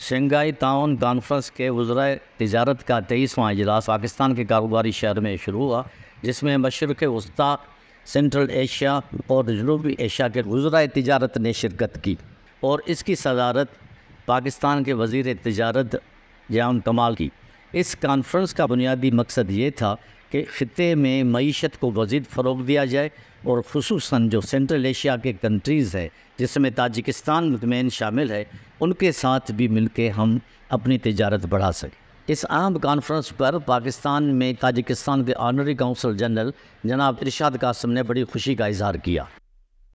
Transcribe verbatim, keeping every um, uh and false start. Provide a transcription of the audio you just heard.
Shanghai ताउन conference के वज़राए तिजारत का तेईसवां इजलास पाकिस्तान के कारोबारी शहर में शुरू हुआ, जिसमें मशरक़ वस्ता, सेंट्रल एशिया और जनूबी एशिया के वज़राए तिजारत ने शिरकत की और इसकी सदारत पाकिस्तान के वज़ीर तिजारत जाम कमाल की। इस कॉन्फ्रेंस का बुनियादी मकसद ये था कि ख़ित्ते में मईशत को मज़ीद फ़रोग़ दिया जाए और ख़ुसूसन जो सेंट्रल एशिया के कंट्रीज़ है जिसमें ताजिकिस्तान मुतमईन शामिल है, उनके साथ भी मिल के हम अपनी तिजारत बढ़ा सकें। इस अहम कॉन्फ्रेंस पर पाकिस्तान में ताजिकिस्तान के ऑनरी काउंसल जनरल जनाब इरशाद कासिम ने बड़ी खुशी का इजहार किया।